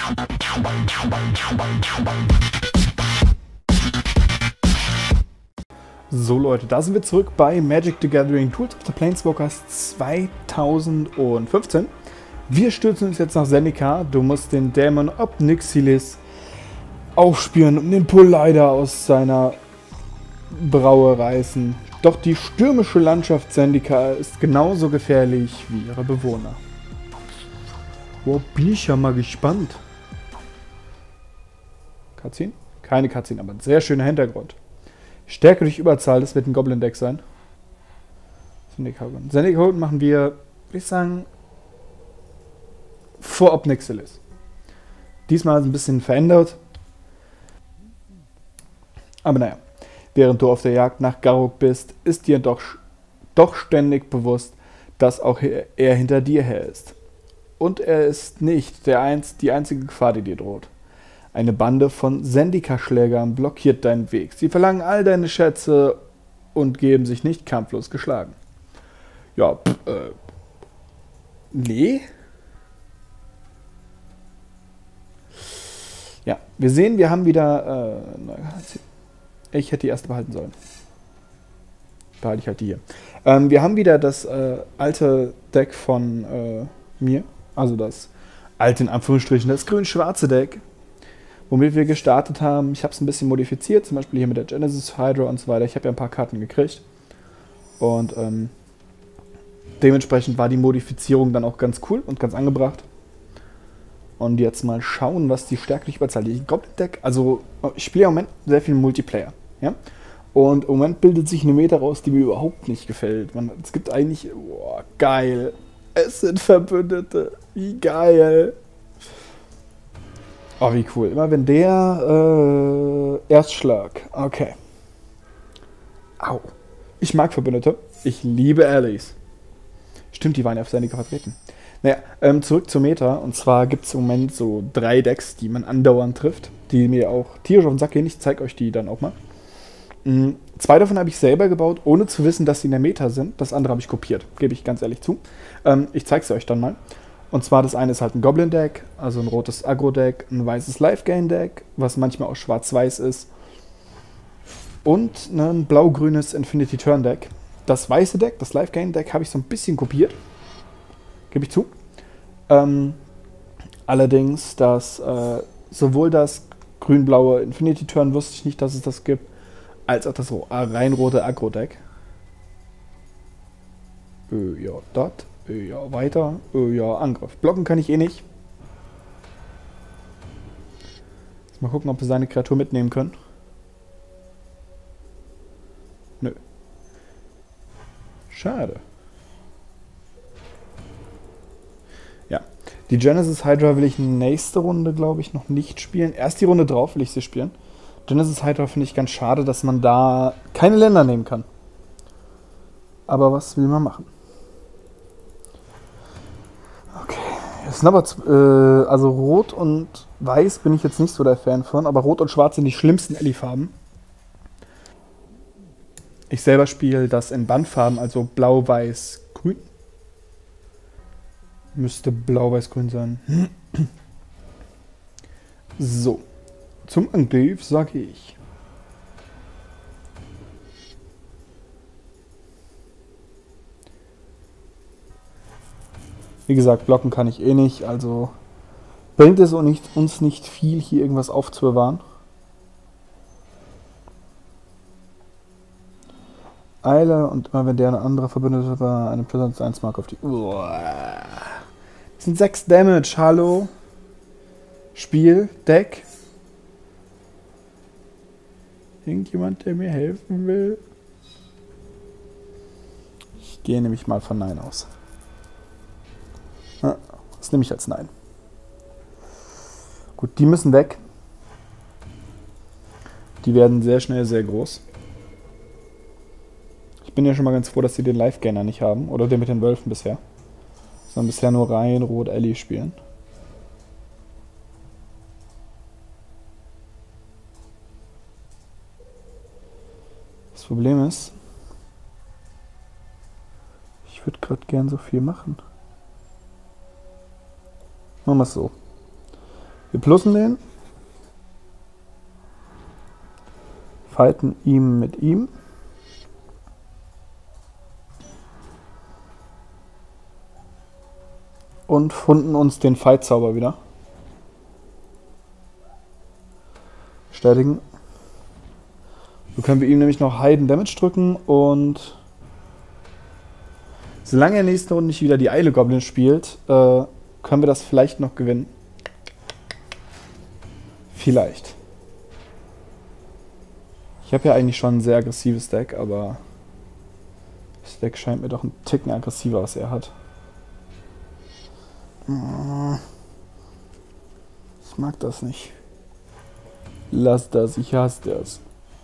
So Leute, da sind wir zurück bei Magic the Gathering Tools of the Planeswalkers 2015. Wir stürzen uns jetzt nach Zendikar. Du musst den Dämon Ob Nixilis aufspüren und den Poleida aus seiner Braue reißen. Doch die stürmische Landschaft Zendikar ist genauso gefährlich wie ihre Bewohner. Wow, bin ich ja mal gespannt. Cutscene? Keine Cutscene, aber ein sehr schöner Hintergrund. Stärke durch Überzahl, das wird ein Goblin-Deck sein. Zendikar machen wir, würde ich sagen, vor Ob Nixilis. Diesmal ist ein bisschen verändert. Aber naja, während du auf der Jagd nach Garruk bist, ist dir doch ständig bewusst, dass auch er hinter dir her ist. Und er ist nicht die einzige Gefahr, die dir droht. Eine Bande von Zendikar-Schlägern blockiert deinen Weg. Sie verlangen all deine Schätze und geben sich nicht kampflos geschlagen. Ja, nee. Ja, wir sehen, wir haben wieder... ich hätte die erste behalten sollen. Behalte ich halt die hier. Wir haben wieder das alte Deck von mir. Also das alte, in Anführungsstrichen, das grün-schwarze Deck. Womit wir gestartet haben. Ich habe es ein bisschen modifiziert. Zum Beispiel hier mit der Genesis Hydra und so weiter. Ich habe ja ein paar Karten gekriegt. Und dementsprechend war die Modifizierung dann auch ganz cool und ganz angebracht. Und jetzt mal schauen, was die Stärke durch Überzahl. Die Goblin-Deck, also ich spiele im Moment sehr viel Multiplayer. Ja? Und im Moment bildet sich eine Meta raus, die mir überhaupt nicht gefällt. Es gibt eigentlich, boah, geil. Es sind Verbündete. Wie geil. Oh, wie cool. Immer wenn der Erstschlag. Okay. Au. Ich mag Verbündete. Ich liebe Allies. Stimmt, die waren ja auf Zendikar vertreten. Naja, zurück zur Meta. Und zwar gibt es im Moment so 3 Decks, die man andauernd trifft, die mir auch tierisch auf den Sack gehen. Ich zeige euch die dann auch mal. 2 davon habe ich selber gebaut, ohne zu wissen, dass sie in der Meta sind. Das andere habe ich kopiert, gebe ich ganz ehrlich zu. Ich zeige es euch dann mal. Und zwar das eine ist halt ein Goblin-Deck, also ein rotes Agro-Deck, ein weißes Life-Gain-Deck, was manchmal auch schwarz-weiß ist. Und ein blau-grünes Infinity-Turn-Deck. Das weiße Deck, das Life-Gain-Deck, habe ich so ein bisschen kopiert. Gebe ich zu. Allerdings, sowohl das grün-blaue Infinity-Turn wusste ich nicht, dass es das gibt, als auch das rein rote Agro-Deck. Ja, dort. Ja, weiter. Ja, Angriff. Blocken kann ich eh nicht. Jetzt mal gucken, ob wir seine Kreatur mitnehmen können. Nö. Schade. Ja. Die Genesis Hydra will ich nächste Runde, glaube ich, noch nicht spielen. Erst die Runde drauf will ich sie spielen. Genesis Hydra finde ich ganz schade, dass man da keine Länder nehmen kann. Aber was will man machen? Also Rot und Weiß bin ich jetzt nicht so der Fan von, aber Rot und Schwarz sind die schlimmsten Ellie-Farben. Ich selber spiele das in Bandfarben, also Blau, Weiß, Grün. Müsste Blau, Weiß, Grün sein. So, zum Angriff sage ich. Wie gesagt, blocken kann ich eh nicht, also bringt es uns nicht viel, hier irgendwas aufzubewahren. Eile und immer wenn der eine andere Verbündete war, eine Präsenz 1 Mark auf die... Uah. Das sind 6 Damage, hallo? Spiel, Deck. Irgendjemand, der mir helfen will? Ich gehe nämlich mal von Nein aus. Das nehme ich als Nein. Gut, die müssen weg. Die werden sehr schnell sehr groß. Ich bin ja schon mal ganz froh, dass sie den Life-Gainer nicht haben. Oder den mit den Wölfen bisher. Sondern bisher nur rein Rot Ellie spielen. Das Problem ist, ich würde gerade gern so viel machen. Machen wir es so. Wir plussen den. Fighten ihm mit ihm. Und funden uns den Fight-Zauber wieder. Bestätigen. So können wir ihm nämlich noch Hidden Damage drücken und solange er nächste Runde nicht wieder die Eile Goblin spielt, können wir das vielleicht noch gewinnen. Vielleicht. Ich habe ja eigentlich schon ein sehr aggressives Deck, aber das Deck scheint mir doch ein Ticken aggressiver, was er hat. Ich mag das nicht. Lass das, ich hasse das.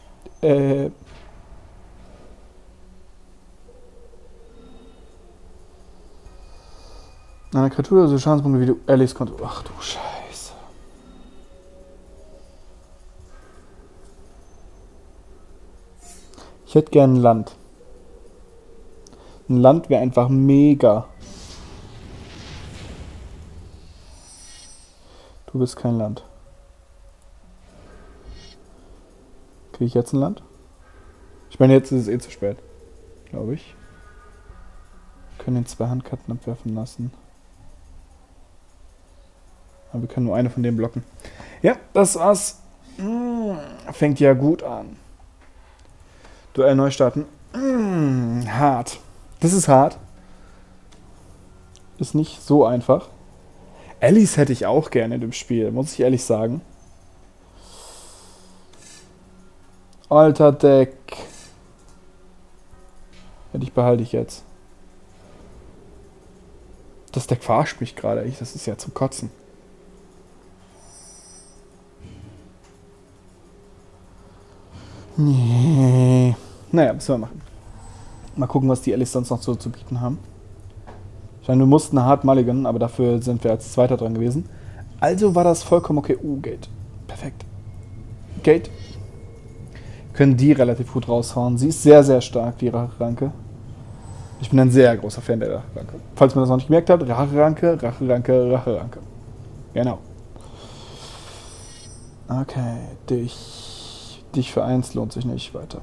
Eine Kreatur, also Schadenspunkte wie du Allies Konto. Ach du Scheiße. Ich hätte gern ein Land. Ein Land wäre einfach mega. Du bist kein Land. Kriege ich jetzt ein Land? Ich meine, jetzt ist es eh zu spät. Glaube ich. Wir können den 2 Handkarten abwerfen lassen. Aber wir können nur eine von denen blocken. Ja, das war's. Fängt ja gut an. Duell neu starten. Hart. Das ist hart. Ist nicht so einfach. Allies hätte ich auch gerne in dem Spiel, muss ich ehrlich sagen. Alter Deck. Ja, dich behalte ich jetzt. Das Deck verarscht mich gerade. Das ist ja zum Kotzen. Nee. Naja, müssen wir machen. Mal gucken, was die Allies sonst noch so zu bieten haben. Ich meine, wir mussten hart mulligan, aber dafür sind wir als Zweiter dran gewesen. Also war das vollkommen okay. Gate. Perfekt. Gate. Können die relativ gut raushauen. Sie ist sehr, sehr stark, die Racheranke. Ich bin ein sehr großer Fan der Racheranke. Falls man das noch nicht gemerkt hat, Racheranke, Racheranke, Racheranke. Genau. Okay, dich für 1 lohnt sich nicht weiter.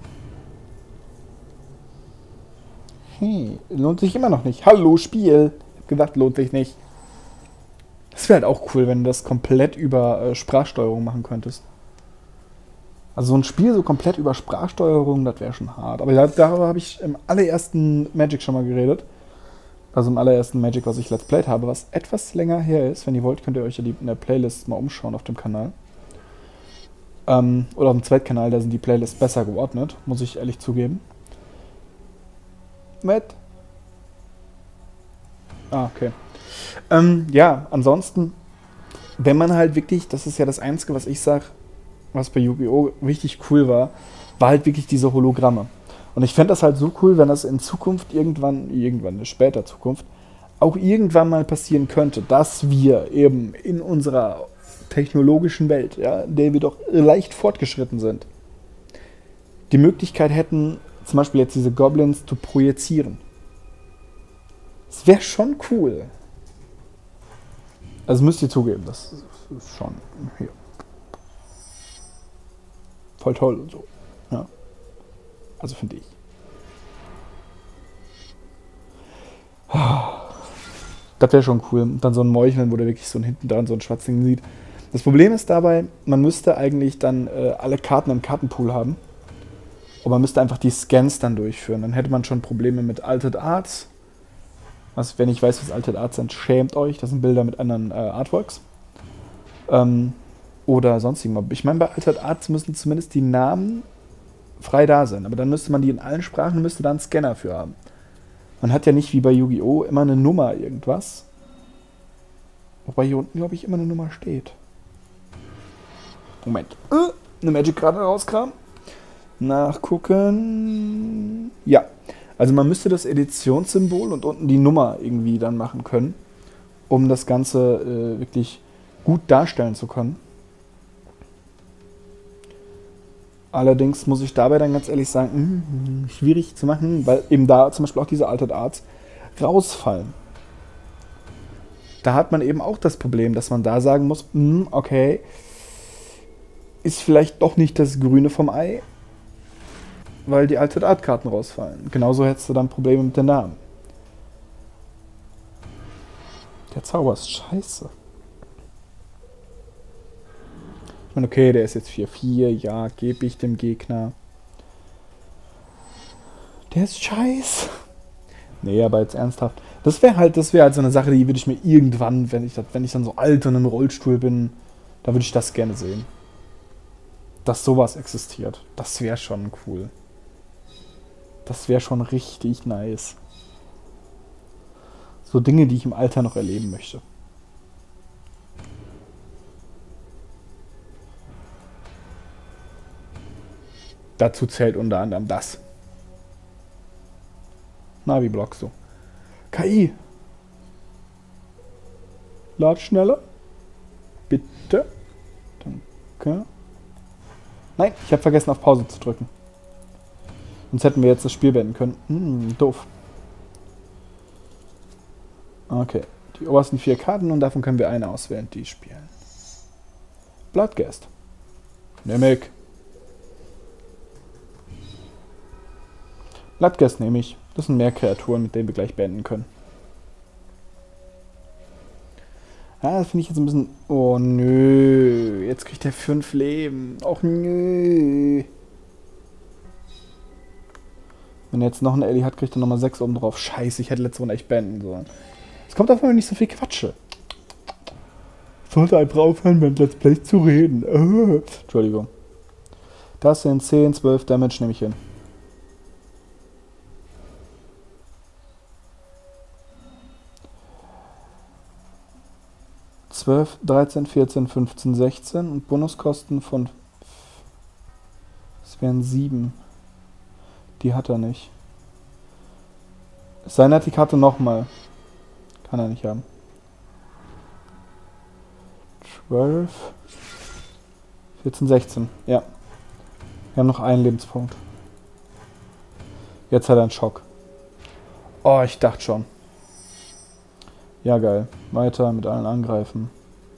Hey, lohnt sich immer noch nicht. Hallo, Spiel. Ich hab gedacht, lohnt sich nicht. Das wäre halt auch cool, wenn du das komplett über Sprachsteuerung machen könntest. Also so ein Spiel so komplett über Sprachsteuerung, das wäre schon hart. Aber darüber habe ich im allerersten Magic schon mal geredet. Also im allerersten Magic, was ich Let's Played habe, was etwas länger her ist. Wenn ihr wollt, könnt ihr euch ja in der Playlist mal umschauen auf dem Kanal. Oder auf dem Zweitkanal, da sind die Playlists besser geordnet, muss ich ehrlich zugeben. Okay. Ja, ansonsten, wenn man halt wirklich, das ist ja das Einzige, was ich sage, was bei Yu-Gi-Oh! Richtig cool war halt wirklich diese Hologramme. Und ich fände das halt so cool, wenn das in Zukunft irgendwann in später Zukunft, auch irgendwann mal passieren könnte, dass wir eben in unserer technologischen Welt, ja, in der wir doch leicht fortgeschritten sind, die Möglichkeit hätten, zum Beispiel jetzt diese Goblins zu projizieren. Das wäre schon cool. Also müsst ihr zugeben, das ist schon hier. Voll toll und so. Ja. Also finde ich. Das wäre schon cool. Und dann so ein Meucheln, wo der wirklich so hinten dran so ein Schwarzding sieht. Das Problem ist dabei, man müsste eigentlich dann alle Karten im Kartenpool haben. Und man müsste einfach die Scans dann durchführen. Dann hätte man schon Probleme mit Altered Arts. Was, wenn ich weiß, was Altered Arts sind, schämt euch. Das sind Bilder mit anderen Artworks. Oder sonstigen. Ich meine, bei Altered Arts müssen zumindest die Namen frei da sein. Aber dann müsste man die in allen Sprachen, müsste da einen Scanner für haben. Man hat ja nicht wie bei Yu-Gi-Oh! Immer eine Nummer irgendwas. Wobei hier unten, glaube ich, immer eine Nummer steht. Moment. Eine Magic-Karte rauskam. Nachgucken. Ja. Also man müsste das Editionssymbol und unten die Nummer irgendwie dann machen können, um das Ganze wirklich gut darstellen zu können. Allerdings muss ich dabei dann ganz ehrlich sagen, schwierig zu machen, weil eben da zum Beispiel auch diese Altered Arts rausfallen. Da hat man eben auch das Problem, dass man da sagen muss, okay, ist vielleicht doch nicht das Grüne vom Ei, weil die Altered Art Karten rausfallen. Genauso hättest du dann Probleme mit den Namen. Der Zauber ist scheiße. Ich meine, okay, der ist jetzt 4/4, ja, gebe ich dem Gegner. Der ist scheiße. Nee, aber jetzt ernsthaft. Das wäre halt so eine Sache, die würde ich mir irgendwann, wenn ich dann so alt und im Rollstuhl bin, da würde ich das gerne sehen. Dass sowas existiert. Das wäre schon cool. Das wäre schon richtig nice. So Dinge, die ich im Alter noch erleben möchte. Dazu zählt unter anderem das. Na, wie blockst du? KI. Lad schneller. Bitte. Danke. Nein, ich habe vergessen auf Pause zu drücken. Sonst hätten wir jetzt das Spiel beenden können. Doof. Okay. Die obersten 4 Karten und davon können wir eine auswählen, die spielen. Bloodghast. Nehme ich. Bloodghast nehme ich. Das sind mehr Kreaturen, mit denen wir gleich beenden können. Ja, das finde ich jetzt ein bisschen... Oh, nö. Jetzt kriegt er 5 Leben. Och, nö. Wenn er jetzt noch einen Ellie hat, kriegt er nochmal 6 oben drauf. Scheiße, ich hätte letzte Runde echt beenden sollen. Es kommt auf einmal nicht so viel Quatsche. Ich sollte einfach aufhören, mit Let's Play zu reden. Entschuldigung. Das sind 10, 12 Damage, nehme ich hin. 12, 13, 14, 15, 16 und Bonuskosten von... Es wären 7. Die hat er nicht. Seine hat die Karte nochmal. Kann er nicht haben. 12, 14, 16. Ja. Wir haben noch einen Lebenspunkt. Jetzt hat er einen Schock. Oh, ich dachte schon. Ja, geil. Weiter mit allen angreifen.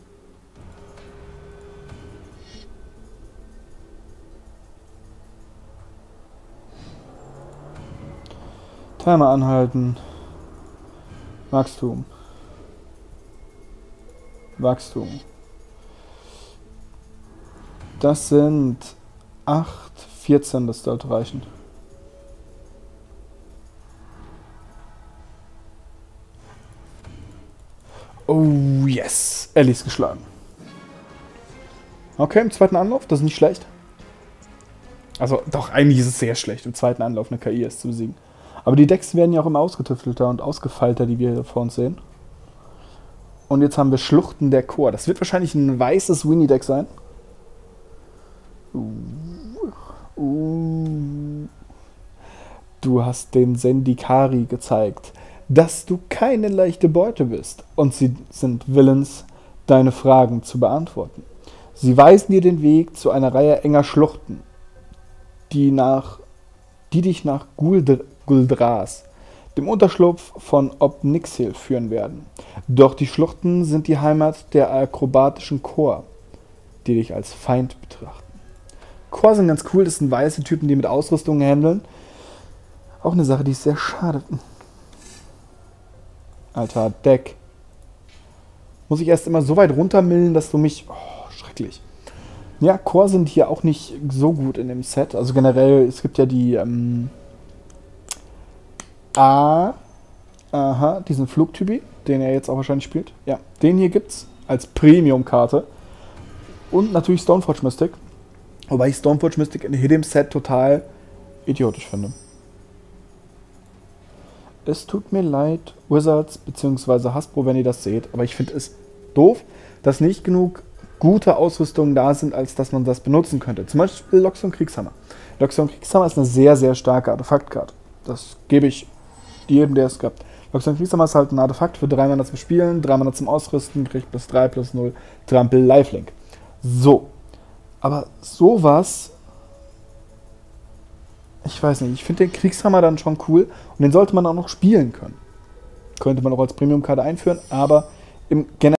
Timer anhalten. Wachstum. Wachstum. Das sind 8, 14, das sollte reichen. Oh, yes. Ellie ist geschlagen. Okay, im zweiten Anlauf, das ist nicht schlecht. Also, doch, eigentlich ist es sehr schlecht, im zweiten Anlauf eine KI erst zu besiegen. Aber die Decks werden ja auch immer ausgetüftelter und ausgefeilter, die wir hier vor uns sehen. Und jetzt haben wir Schluchten der Chor. Das wird wahrscheinlich ein weißes Winnie-Deck sein. Du hast den Zendikari gezeigt, dass du keine leichte Beute bist. Und sie sind willens, deine Fragen zu beantworten. Sie weisen dir den Weg zu einer Reihe enger Schluchten, die dich nach Guldras, dem Unterschlupf von Ob-Nixill, führen werden. Doch die Schluchten sind die Heimat der akrobatischen Chor, die dich als Feind betrachten. Chor sind ganz cool, das sind weiße Typen, die mit Ausrüstung handeln. Auch eine Sache, die ist sehr schade. Alter, Deck. Muss ich erst immer so weit runtermillen, dass du mich... Oh, schrecklich. Ja, Chor sind hier auch nicht so gut in dem Set. Also generell, es gibt ja die... diesen Flugtypi, den er jetzt auch wahrscheinlich spielt. Ja, den hier gibt's als Premium-Karte. Und natürlich Stoneforge Mystic. Wobei ich Stoneforge Mystic in dem Set total idiotisch finde. Es tut mir leid, Wizards bzw. Hasbro, wenn ihr das seht, aber ich finde es doof, dass nicht genug gute Ausrüstungen da sind, als dass man das benutzen könnte. Zum Beispiel Loxodon Kriegshammer. Loxodon Kriegshammer ist eine sehr, sehr starke Artefaktkarte. Das gebe ich jedem, der es gab. Loxodon Kriegshammer ist halt ein Artefakt für 3 Mana zum Spielen, 3 Mana zum Ausrüsten, kriegt plus 3, plus 0, Trampel, Lifelink. So. Aber sowas... Ich weiß nicht, ich finde den Kriegshammer dann schon cool und den sollte man auch noch spielen können. Könnte man auch als Premium-Karte einführen, aber im generellen